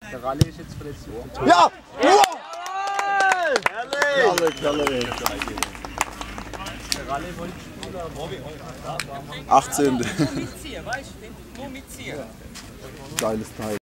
Der Rallye ist jetzt verletzt. Ja! Herrlich! Knalle. Der Rallye wollte spielen, aber 18. Nur mitziehen, weißt du? Nur mitziehen. Geiles Teil.